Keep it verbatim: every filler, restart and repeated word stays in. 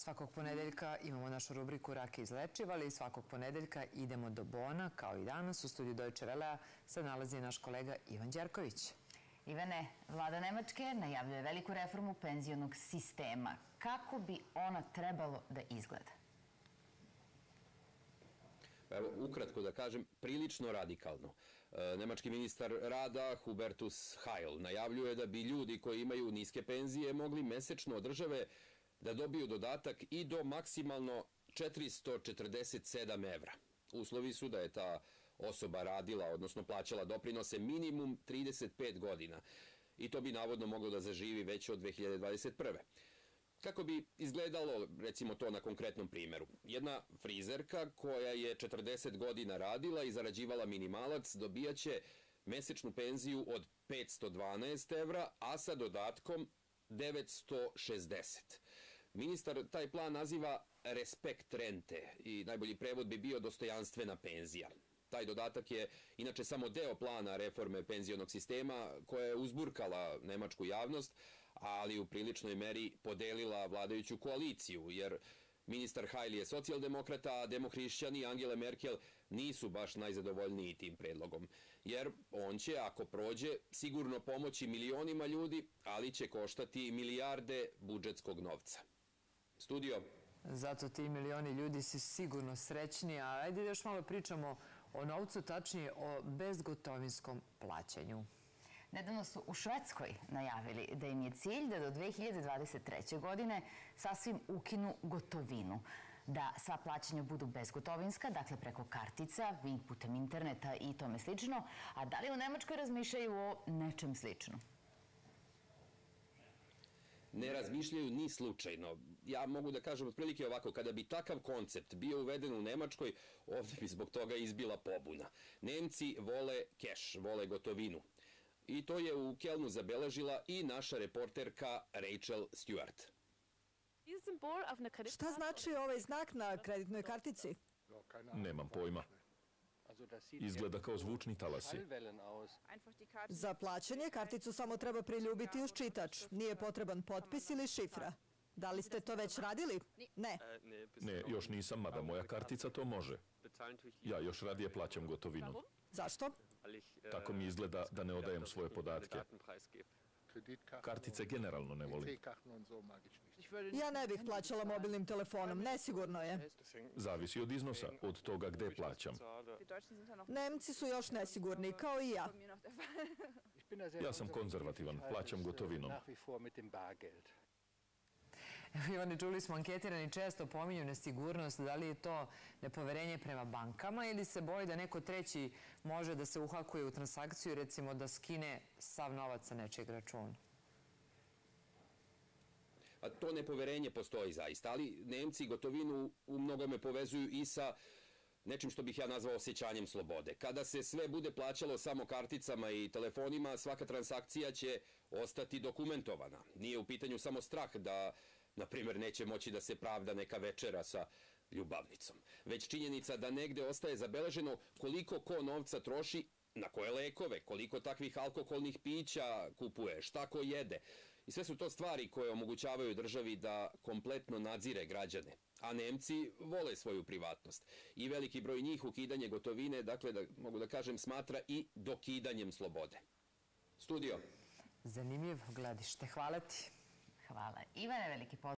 Svakog ponedeljka imamo našu rubriku Rake izlečivali i svakog ponedeljka idemo do Bona, kao i danas. U studiju Deutsche Wellea se nalazi naš kolega Ivan Đerković. Ivane, vlada Nemačke najavljuje veliku reformu penzionog sistema. Kako bi ona trebalo da izgleda? Evo, ukratko da kažem, prilično radikalno. Nemački ministar rada Hubertus Heil najavljuje da bi ljudi koji imaju niske penzije mogli mesečno od države da dobiju dodatak i do maksimalno četiristo četrdeset sedam evra. Uslovi su da je ta osoba radila, odnosno plaćala doprinose minimum trideset pet godina. I to bi navodno moglo da zaživi već od dve hiljade dvadeset prve. Kako bi izgledalo, recimo to na konkretnom primjeru? Jedna frizerka koja je četrdeset godina radila i zarađivala minimalac dobijaće mesečnu penziju od petsto dvanaest evra, a sa dodatkom devetsto šezdeset. Ministar taj plan naziva respekt rente i najbolji prevod bi bio dostojanstvena penzija. Taj dodatak je inače samo deo plana reforme penzionog sistema koja je uzburkala nemačku javnost, ali u priličnoj meri podelila vladajuću koaliciju, jer ministar Heil je socijaldemokrata, a demohrišćani Angela Merkel nisu baš najzadovoljniji tim predlogom, jer on će, ako prođe, sigurno pomoći milionima ljudi, ali će koštati milijarde budžetskog novca. Studio. Zato ti milioni ljudi su sigurno srećni, a ajde još malo pričamo o novcu, tačnije o bezgotovinskom plaćanju. Nedavno su u Švedskoj najavili da im je cilj da do dve hiljade dvadeset treće. godine sasvim ukinu gotovinu. Da sva plaćanja budu bezgotovinska, dakle preko kartica, putem interneta i tome slično. A da li u Nemačkoj razmišljaju o nečem sličnom? Ne razmišljaju ni slučajno. Ja mogu da kažem otprilike ovako, kada bi takav koncept bio uveden u Nemačkoj, ovdje bi zbog toga izbila pobuna. Nemci vole keš, vole gotovinu. I to je u Kelnu zabeležila i naša reporterka Rachel Stewart. Šta znači ovaj znak na kreditnoj kartici? Nemam pojma. Izgleda kao zvučni talasi. Za plaćanje karticu samo treba priljubiti uz čitač. Nije potreban potpis ili šifra. Da li ste to već radili? Ne. Ne, još nisam, mada moja kartica to može. Ja još radije plaćam gotovinom. Zašto? Tako mi izgleda da ne odajem svoje podatke. Kartice generalno ne volim. Ja ne bih plaćala mobilnim telefonom, nesigurno je. Zavisi od iznosa, od toga gde plaćam. Nemci su još nesigurni, kao i ja. Ja sam konzervativan, plaćam gotovinom. Ivane, čuli smo, anketirani često pominju nesigurnost. Da li je to nepoverenje prema bankama ili se boji da neko treći može da se uhakuje u transakciju, recimo da skine sav novac sa nečijeg računa? A to nepoverenje postoji zaista, ali Nemci gotovinu u mnogome povezuju i sa nečim što bih ja nazvao osjećanjem slobode. Kada se sve bude plaćalo samo karticama i telefonima, svaka transakcija će ostati dokumentovana. Nije u pitanju samo strah da, na primjer, neće moći da se pravda neka večera sa ljubavnicom, već činjenica da negde ostaje zabeleženo koliko ko novca troši, na koje lekove, koliko takvih alkoholnih pića kupuje, šta ko jede. I sve su to stvari koje omogućavaju državi da kompletno nadzire građane. A Nemci vole svoju privatnost. I veliki broj njih ukidanje gotovine, dakle, da, mogu da kažem, smatra i dokidanjem slobode. Studio. Zanimljiv gledište. Hvala ti. Hvala. Ivane, veliki pozdrav.